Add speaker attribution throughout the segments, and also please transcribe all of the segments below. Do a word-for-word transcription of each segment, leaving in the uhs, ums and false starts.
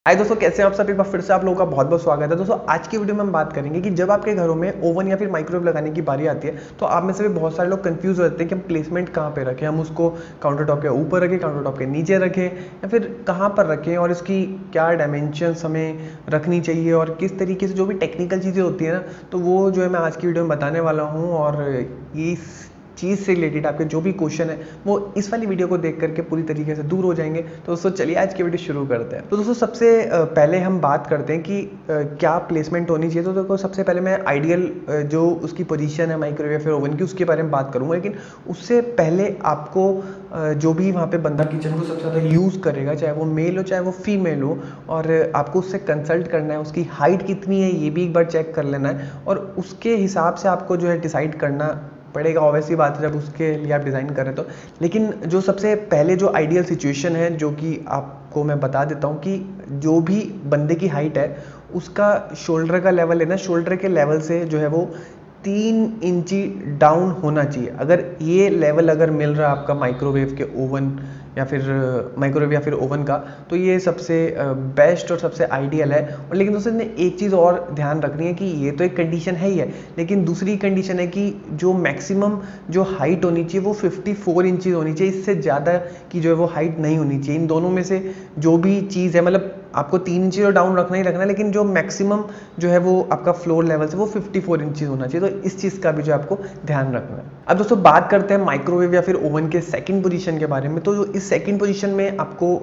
Speaker 1: हाय दोस्तों, कैसे हैं आप सब। एक बार फिर से आप लोगों का बहुत बहुत स्वागत है। दोस्तों आज की वीडियो में हम बात करेंगे कि जब आपके घरों में ओवन या फिर माइक्रोवेव लगाने की बारी आती है तो आप में से भी बहुत सारे लोग कंफ्यूज हो जाते हैं कि हम प्लेसमेंट कहाँ पे रखें। हम उसको काउंटर टॉप के ऊपर रखें, काउंटर टॉप के नीचे रखें, या फिर कहाँ पर रखें और इसकी क्या डायमेंशंस हमें रखनी चाहिए और किस तरीके से जो भी टेक्निकल चीज़ें होती है ना, तो वो जो है मैं आज की वीडियो में बताने वाला हूँ। और इस चीज़ से रिलेटेड आपके जो भी क्वेश्चन है वो इस वाली वीडियो को देख करके पूरी तरीके से दूर हो जाएंगे। तो दोस्तों चलिए आज की वीडियो शुरू करते हैं। तो दोस्तों सबसे पहले हम बात करते हैं कि क्या प्लेसमेंट होनी चाहिए। तो देखो सबसे पहले मैं आइडियल जो उसकी पोजीशन है माइक्रोवेव या फिर ओवन की उसके बारे में बात करूंगा, लेकिन उससे पहले आपको जो भी वहाँ पे बंदा किचन को सबसे ज़्यादा यूज़ करेगा, चाहे वो मेल हो चाहे वो फीमेल हो, और आपको उससे कंसल्ट करना है, उसकी हाइट कितनी है ये भी एक बार चेक कर लेना है, और उसके हिसाब से आपको जो है डिसाइड करना पड़ेगा। ऑब्वियसली बात है जब उसके लिए आप डिज़ाइन करें तो। लेकिन जो सबसे पहले जो आइडियल सिचुएशन है जो कि आपको मैं बता देता हूँ कि जो भी बंदे की हाइट है उसका शोल्डर का लेवल है ना, शोल्डर के लेवल से जो है वो तीन इंची डाउन होना चाहिए। अगर ये लेवल अगर मिल रहा है आपका माइक्रोवेव के ओवन या फिर माइक्रोवेव या फिर ओवन का, तो ये सबसे बेस्ट और सबसे आइडियल है। और लेकिन दोस्तों ने एक चीज़ और ध्यान रखनी है कि ये तो एक कंडीशन है ही है, लेकिन दूसरी कंडीशन है कि जो मैक्सिमम जो हाइट होनी चाहिए वो चौवन इंचेस होनी चाहिए। इससे ज़्यादा की जो है वो हाइट नहीं होनी चाहिए। इन दोनों में से जो भी चीज़ है, मतलब आपको तीन इंची तो डाउन रखना ही रखना है, लेकिन जो मैक्सिमम जो है वो आपका फ्लोर लेवल से वो चौवन इंचेस होना चाहिए। तो इस चीज़ का भी जो आपको ध्यान रखना है। अब दोस्तों बात करते हैं माइक्रोवेव या फिर ओवन के सेकंड पोजीशन के बारे में। तो जो इस सेकंड पोजीशन में आपको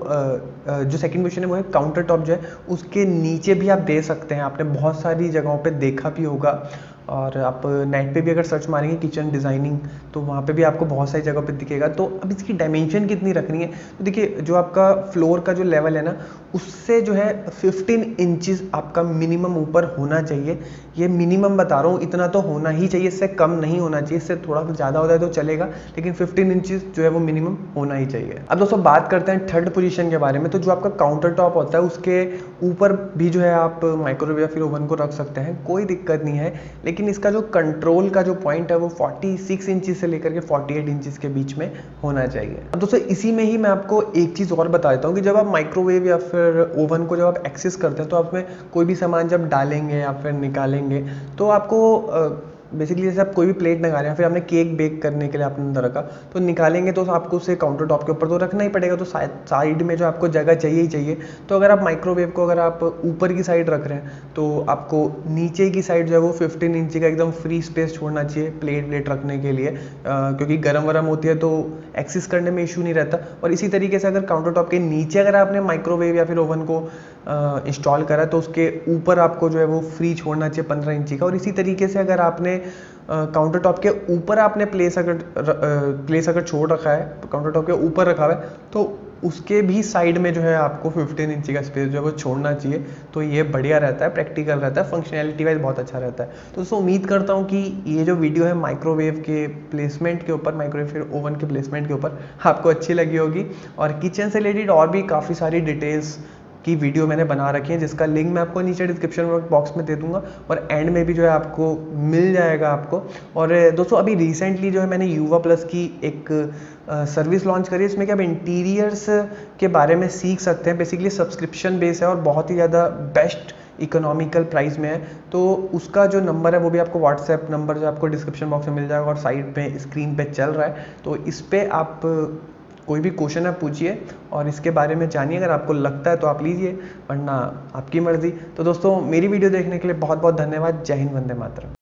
Speaker 1: जो सेकंड पोजीशन है वो है काउंटर टॉप जो है उसके नीचे भी आप दे सकते हैं। आपने बहुत सारी जगहों पे देखा भी होगा, और आप नेट पे भी अगर सर्च मारेंगे किचन डिज़ाइनिंग तो वहाँ पे भी आपको बहुत सारी जगह पे दिखेगा। तो अब इसकी डायमेंशन कितनी रखनी है, तो देखिए जो आपका फ्लोर का जो लेवल है ना उससे जो है पंद्रह इंचेस आपका मिनिमम ऊपर होना चाहिए। ये मिनिमम बता रहा हूँ, इतना तो होना ही चाहिए, इससे कम नहीं होना चाहिए। इससे थोड़ा ज़्यादा होता है तो चलेगा, लेकिन पंद्रह इंचेस जो है वो मिनिमम होना ही चाहिए। अब दोस्तों बात करते हैं थर्ड पोजीशन के बारे में। तो जो आपका काउंटर टॉप होता है उसके ऊपर भी जो है आप माइक्रोवेव या फिर ओवन को रख सकते हैं, कोई दिक्कत नहीं है। लेकिन इसका जो कंट्रोल का जो पॉइंट है वो छियालीस इंचेस से लेकर के अड़तालीस इंचेस के बीच में होना चाहिए। अब दोस्तों इसी में ही मैं आपको एक चीज़ और बता देता हूँ कि जब आप माइक्रोवेव या फिर ओवन को जब आप एक्सेस करते हैं तो आप में कोई भी सामान जब डालेंगे या फिर निकालेंगे तो आपको बेसिकली जैसे आप कोई भी प्लेट लगा रहे हैं, फिर आपने केक बेक करने के लिए आपने अंदर रखा तो निकालेंगे तो आपको उसे काउंटर टॉप के ऊपर तो रखना ही पड़ेगा। तो साइड में जो आपको जगह चाहिए ही चाहिए। तो अगर आप माइक्रोवेव को अगर आप ऊपर की साइड रख रहे हैं तो आपको नीचे की साइड जो है वो पंद्रह इंची का एकदम फ्री स्पेस छोड़ना चाहिए प्लेट प्लेट रखने के लिए, आ, क्योंकि गर्म वरम होती है तो एक्सेस करने में इशू नहीं रहता। और इसी तरीके से अगर काउंटर टॉप के नीचे अगर आपने माइक्रोवेव या फिर ओवन को इंस्टॉल करा तो उसके ऊपर आपको जो है वो फ्री छोड़ना चाहिए पंद्रह इंची का। और इसी तरीके से अगर आपने काउंटर टॉप के ऊपर आपने प्लेस अगर प्लेस अगर छोड़ रखा है, काउंटर टॉप के ऊपर रखा हुआ है, तो उसके भी साइड में जो है आपको पंद्रह इंची का स्पेस जो है वो छोड़ना चाहिए। तो ये बढ़िया रहता है, प्रैक्टिकल रहता है, फंक्शनैलिटी वाइज बहुत अच्छा रहता है। तो दोस्तों उम्मीद करता हूँ कि ये जो वीडियो है माइक्रोवेव के प्लेसमेंट के ऊपर, माइक्रोवेव फिर ओवन के प्लेसमेंट के ऊपर आपको अच्छी लगी होगी। और किचन से रिलेटेड और भी काफ़ी सारी डिटेल्स की वीडियो मैंने बना रखी है, जिसका लिंक मैं आपको नीचे डिस्क्रिप्शन बॉक्स में दे दूंगा और एंड में भी जो है आपको मिल जाएगा आपको। और दोस्तों अभी रिसेंटली जो है मैंने युवा प्लस की एक सर्विस लॉन्च करी है, इसमें कि आप इंटीरियर्स के बारे में सीख सकते हैं। बेसिकली सब्सक्रिप्शन बेस है और बहुत ही ज़्यादा बेस्ट इकोनॉमिकल प्राइस में है। तो उसका जो नंबर है वो भी आपको व्हाट्सएप नंबर जो आपको डिस्क्रिप्शन बॉक्स में मिल जाएगा और साइड पे स्क्रीन पे चल रहा है। तो इस पर आप कोई भी क्वेश्चन आप पूछिए और इसके बारे में जानिए। अगर आपको लगता है तो आप लीजिए, वरना आपकी मर्जी। तो दोस्तों मेरी वीडियो देखने के लिए बहुत बहुत धन्यवाद। जय हिंद, वंदे मातरम।